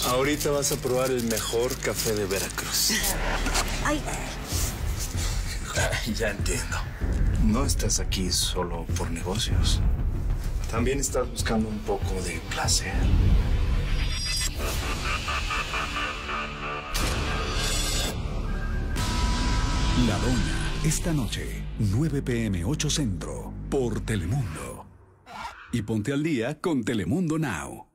Ahorita vas a probar el mejor café de Veracruz. Ay. Ya entiendo. No estás aquí solo por negocios. También estás buscando un poco de placer. La Doña, esta noche, 9 p.m. 8 Centro, por Telemundo. Y ponte al día con Telemundo Now.